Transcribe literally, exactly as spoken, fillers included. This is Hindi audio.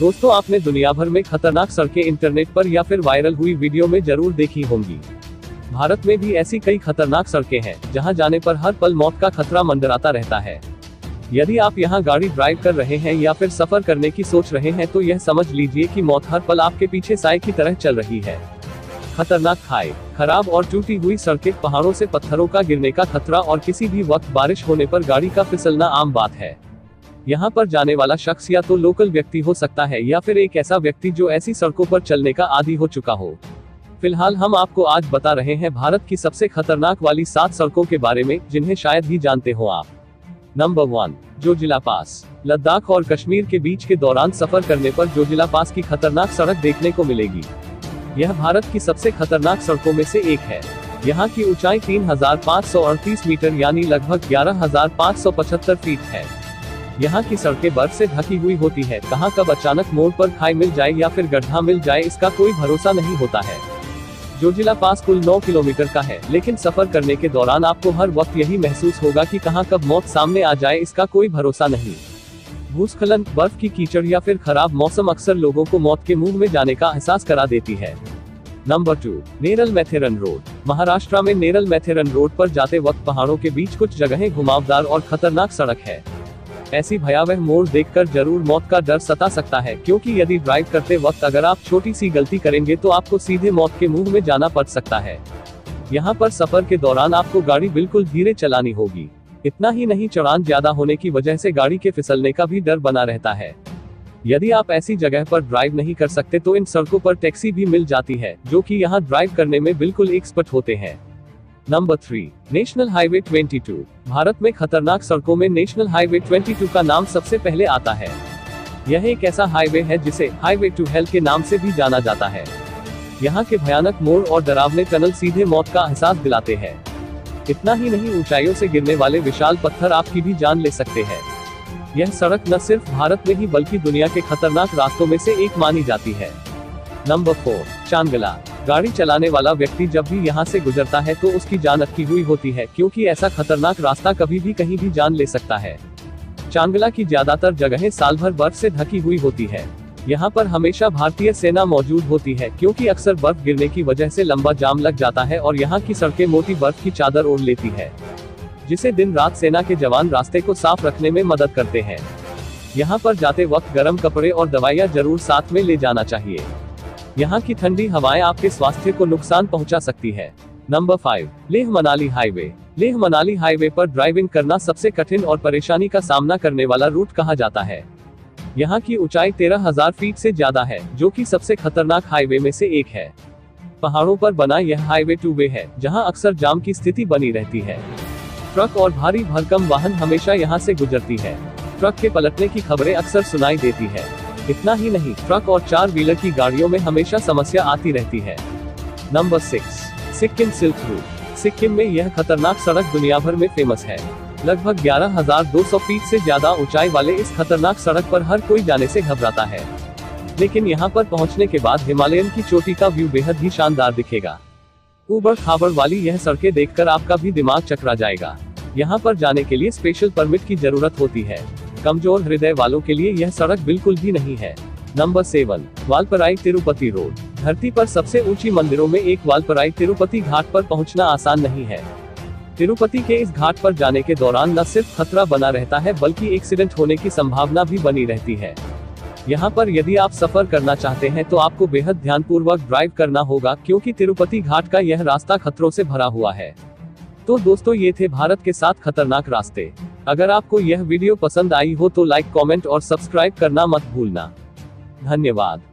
दोस्तों, आपने दुनिया भर में खतरनाक सड़कें इंटरनेट पर या फिर वायरल हुई वीडियो में जरूर देखी होंगी। भारत में भी ऐसी कई खतरनाक सड़कें हैं जहां जाने पर हर पल मौत का खतरा मंडराता रहता है। यदि आप यहां गाड़ी ड्राइव कर रहे हैं या फिर सफर करने की सोच रहे हैं तो यह समझ लीजिए कि मौत हर पल आपके पीछे साए की तरह चल रही है। खतरनाक खाई, खराब और टूटी हुई सड़कें, पहाड़ों से पत्थरों का गिरने का खतरा और किसी भी वक्त बारिश होने पर गाड़ी का फिसलना आम बात है। यहाँ पर जाने वाला शख्स या तो लोकल व्यक्ति हो सकता है या फिर एक ऐसा व्यक्ति जो ऐसी सड़कों पर चलने का आदी हो चुका हो। फिलहाल हम आपको आज बता रहे हैं भारत की सबसे खतरनाक वाली सात सड़कों के बारे में जिन्हें शायद ही जानते हो आप। Number one, Zojila pass. Ladakh और कश्मीर के बीच के दौरान सफर करने पर जोजिला पास की खतरनाक सड़क देखने को मिलेगी। यह भारत की सबसे खतरनाक सड़कों में से एक है। यहाँ की ऊंचाई तीन हजार पाँच सौ अड़तीस मीटर यानी लगभग ग्यारह हजार पाँच सौ पचहत्तर फीट है। यहाँ की सड़कें बर्फ से ढकी हुई होती है। कहाँ कब अचानक मोड़ पर खाई मिल जाए या फिर गड्ढा मिल जाए इसका कोई भरोसा नहीं होता है। जोजिला पास कुल नौ किलोमीटर का है, लेकिन सफर करने के दौरान आपको हर वक्त यही महसूस होगा कि कहाँ कब मौत सामने आ जाए इसका कोई भरोसा नहीं। भूस्खलन, बर्फ की कीचड़ या फिर खराब मौसम अक्सर लोगों को मौत के मुंह में जाने का एहसास करा देती है। Number two, Neral Matheran road. Maharashtra में नेरल मैथेरन रोड पर जाते वक्त पहाड़ों के बीच कुछ जगहें घुमावदार और खतरनाक सड़क है। ऐसी भयावह मोड़ देखकर जरूर मौत का डर सता सकता है, क्योंकि यदि ड्राइव करते वक्त अगर आप छोटी सी गलती करेंगे तो आपको सीधे मौत के मुंह में जाना पड़ सकता है। यहाँ पर सफर के दौरान आपको गाड़ी बिल्कुल धीरे चलानी होगी। इतना ही नहीं, चढ़ान ज्यादा होने की वजह से गाड़ी के फिसलने का भी डर बना रहता है। यदि आप ऐसी जगह पर ड्राइव नहीं कर सकते तो इन सड़कों पर टैक्सी भी मिल जाती है, जो कि यहाँ ड्राइव करने में बिल्कुल एक्सपर्ट होते हैं। नंबर थ्री, नेशनल हाईवे बाईस। भारत में खतरनाक सड़कों में नेशनल हाईवे बाईस का नाम सबसे पहले आता है। यह एक ऐसा हाईवे है जिसे हाईवे टू हेल के नाम से भी जाना जाता है। यहाँ के भयानक मोड़ और डरावने टनल सीधे मौत का एहसास दिलाते हैं। इतना ही नहीं, ऊंचाइयों से गिरने वाले विशाल पत्थर आपकी भी जान ले सकते हैं। यह सड़क न सिर्फ भारत में ही बल्कि दुनिया के खतरनाक रास्तों में से एक मानी जाती है। नंबर फोर, चांगला। गाड़ी चलाने वाला व्यक्ति जब भी यहाँ से गुजरता है तो उसकी जान अटकी हुई होती है, क्योंकि ऐसा खतरनाक रास्ता कभी भी कहीं भी जान ले सकता है। चांगला की ज्यादातर जगहें साल भर बर्फ से ढकी हुई होती है। यहाँ पर हमेशा भारतीय सेना मौजूद होती है, क्योंकि अक्सर बर्फ गिरने की वजह से लंबा जाम लग जाता है और यहाँ की सड़कें मोटी बर्फ की चादर ओढ़ लेती है, जिसे दिन रात सेना के जवान रास्ते को साफ रखने में मदद करते हैं। यहाँ पर जाते वक्त गर्म कपड़े और दवाइयाँ जरूर साथ में ले जाना चाहिए। यहाँ की ठंडी हवाएं आपके स्वास्थ्य को नुकसान पहुँचा सकती है। Number five, Leh Manali highway. Leh Manali highway पर ड्राइविंग करना सबसे कठिन और परेशानी का सामना करने वाला रूट कहा जाता है। यहाँ की ऊंचाई तेरह हजार फीट से ज्यादा है, जो कि सबसे खतरनाक हाईवे में से एक है। पहाड़ों पर बना यह हाईवे टू वे है, जहाँ अक्सर जाम की स्थिति बनी रहती है। ट्रक और भारी भरकम वाहन हमेशा यहाँ से गुजरती है। ट्रक के पलटने की खबरें अक्सर सुनाई देती है। इतना ही नहीं, ट्रक और चार व्हीलर की गाड़ियों में हमेशा समस्या आती रहती है। Number six, Sikkim silk route. Sikkim में यह खतरनाक सड़क दुनिया भर में फेमस है। लगभग ग्यारह हजार दो सौ फीट से ज्यादा ऊंचाई वाले इस खतरनाक सड़क पर हर कोई जाने से घबराता है, लेकिन यहाँ पर पहुँचने के बाद हिमालयन की चोटी का व्यू बेहद ही शानदार दिखेगा। ऊबड़ खाबड़ वाली यह सड़कें देखकर आपका भी दिमाग चकरा जाएगा। यहाँ पर जाने के लिए स्पेशल परमिट की जरूरत होती है। कमजोर हृदय वालों के लिए यह सड़क बिल्कुल भी नहीं है। Number seven, Valparai Tirupati road. धरती पर सबसे ऊंची मंदिरों में एक वालपराई तिरुपति घाट पर पहुंचना आसान नहीं है। तिरुपति के इस घाट पर जाने के दौरान न सिर्फ खतरा बना रहता है बल्कि एक्सीडेंट होने की संभावना भी बनी रहती है। यहाँ पर यदि आप सफर करना चाहते हैं तो आपको बेहद ध्यानपूर्वक ड्राइव करना होगा, क्योंकि तिरुपति घाट का यह रास्ता खतरों से भरा हुआ है। तो दोस्तों, ये थे भारत के सात खतरनाक रास्ते। अगर आपको यह वीडियो पसंद आई हो तो लाइक, कमेंट और सब्सक्राइब करना मत भूलना। धन्यवाद।